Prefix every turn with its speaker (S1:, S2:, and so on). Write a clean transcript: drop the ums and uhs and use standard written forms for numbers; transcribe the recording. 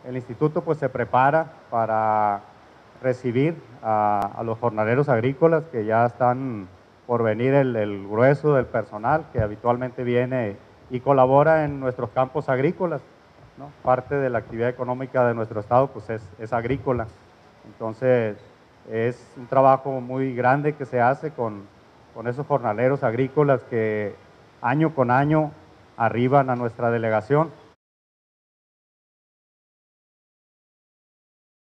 S1: El instituto pues se prepara para recibir a los jornaleros agrícolas que ya están por venir el grueso del personal que habitualmente viene y colabora en nuestros campos agrícolas, ¿no? Parte de la actividad económica de nuestro estado pues es agrícola. Entonces es un trabajo muy grande que se hace con esos jornaleros agrícolas que año con año arriban a nuestra delegación